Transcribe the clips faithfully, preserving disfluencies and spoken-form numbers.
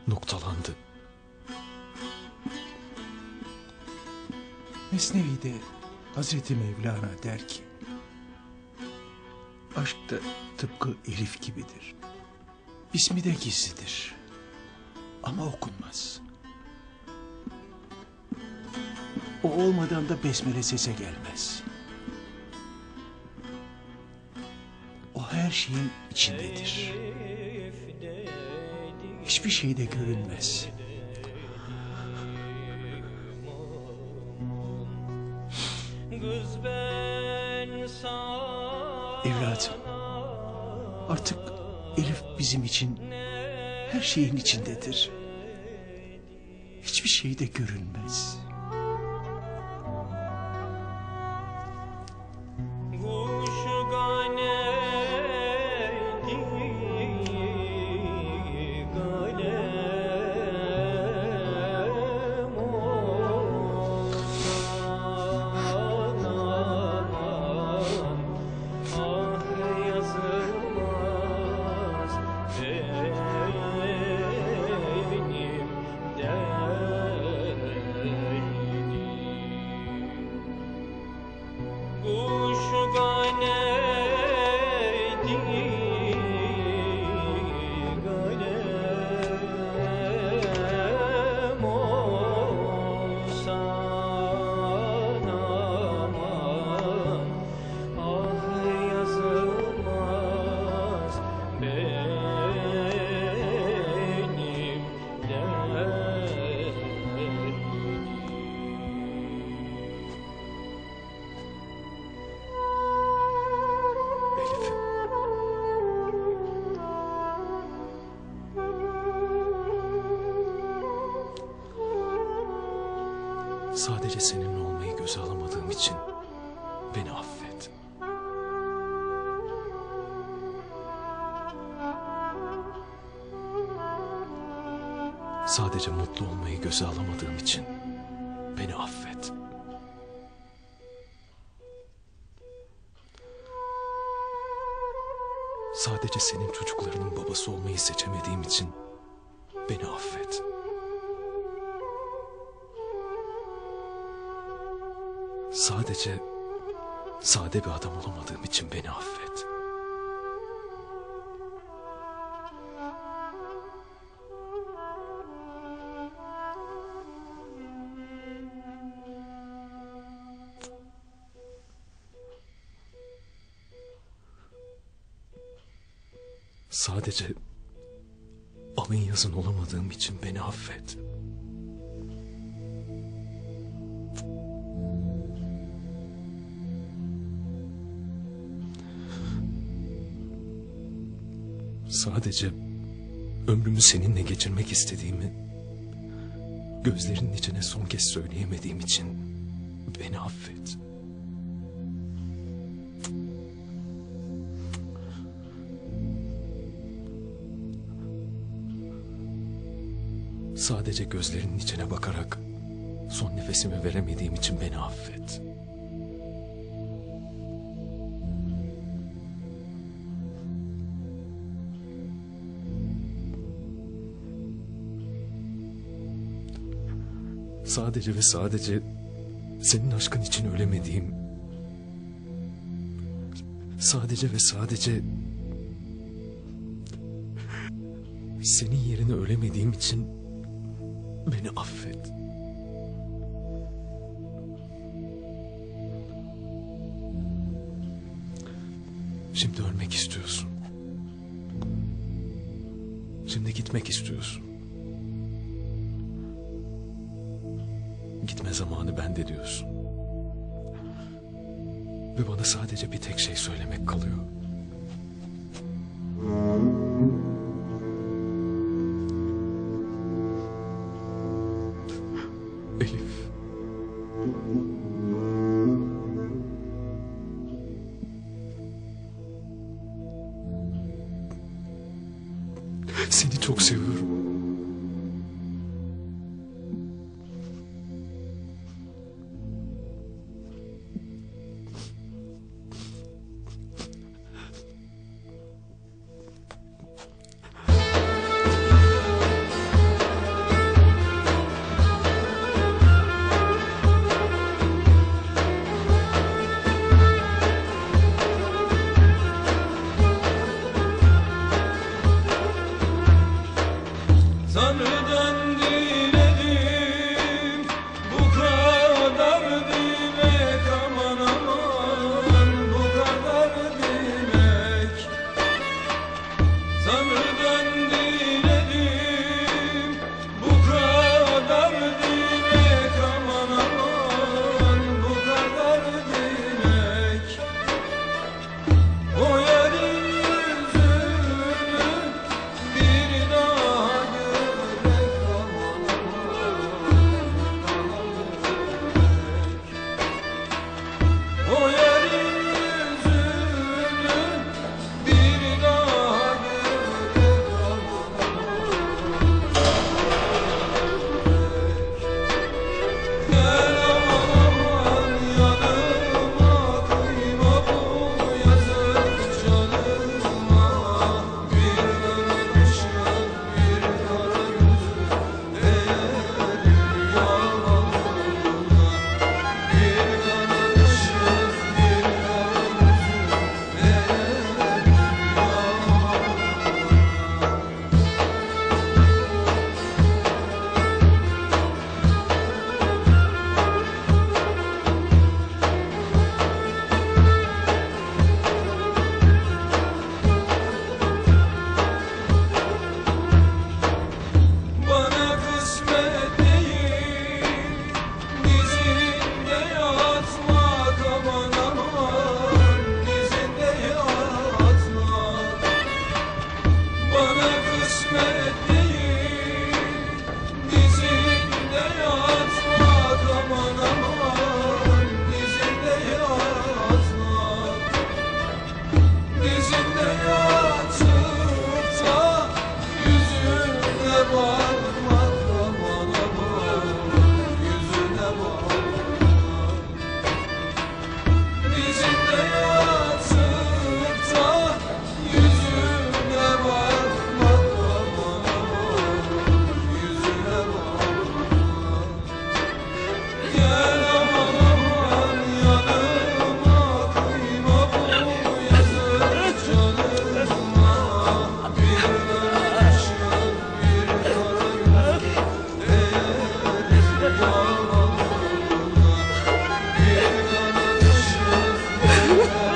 noktalandı. Mesnevi'de Hazreti Mevlana der ki, aşk da tıpkı Elif gibidir. İsmi de gizlidir ama okunmaz. O olmadan da besmele sese gelmez. O her şeyin içindedir. Hiçbir şeyde görünmez. Evladım, artık Elif bizim için her şeyin içindedir. Hiçbir şeyde görünmez. Sadece seninle olmayı göze alamadığım için beni affet. Sadece mutlu olmayı göze alamadığım için beni affet. Sadece senin çocuklarının babası olmayı seçemediğim için beni affet. Sadece sade bir adam olamadığım için beni affet. Sadece alın yazın olamadığım için beni affet. Sadece ömrümü seninle geçirmek istediğimi gözlerinin içine son kez söyleyemediğim için beni affet. Sadece gözlerinin içine bakarak son nefesimi veremediğim için beni affet. Sadece ve sadece senin aşkın için ölemediğim, sadece ve sadece senin yerine ölemediğim için beni affet. Şimdi ölmek istiyorsun. Şimdi gitmek istiyorsun. Gitme zamanı bende diyorsun. Ve bana sadece bir tek şey söylemek kalıyor. Elif. Seni çok seviyorum. Tanrı'dan diledim bu kadar demek, aman aman bu kadar demek. Tanrı'dan diledim bu kadar demek, aman aman bu kadar demek. O yarın yüzünü bir daha görmek, aman aman o yarın yüzünü bir daha görmek, gel aman aman yanıma, kıyma bu yazık canıma. Bir kara kaşın bir kara gözün eğer rüyalarına, bir kara kaşın bir kara gözün eğer bana kısmet değil dizinde yatmak, aman aman dizinde yatmak. Bana kısmet değil dizinde yatmak, aman aman dizinde yatmak. Dizinde yatıp da yüzüne bakmak, aman aman yüzüne bakmak. Dizinde yatıp da yüzüne bakmak, aman aman yüzüne bakmak. Gel aman aman yanıma, kıyma bu yazık canıma. Bir kara kaşın bir kara gözün eğer rüyalarına, bir kara kaşın bir kara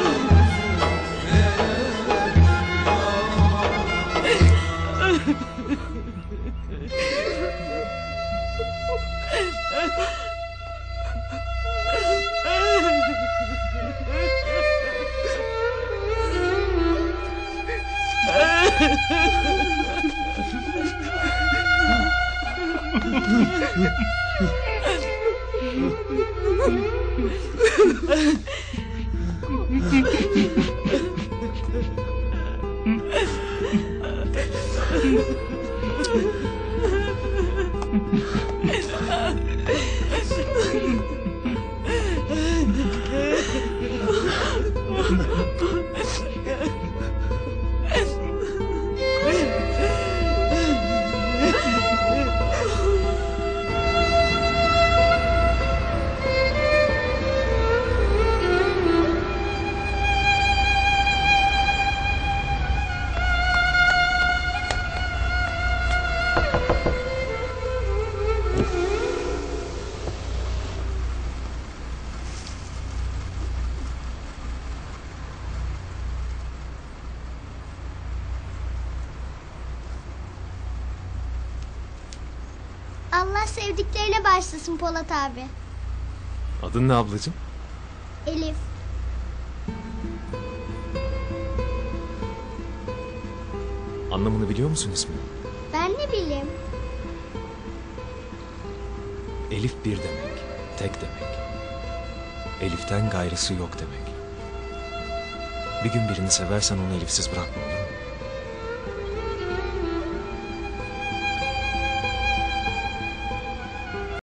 Allah sevdiklerine başlasın Polat abi. Adın ne ablacığım? Elif. Anlamını biliyor musun ismini? Ben ne bileyim. Elif bir demek, tek demek. Elif'ten gayrısı yok demek. Bir gün birini seversen onu Elif'siz bırakma, olur mu?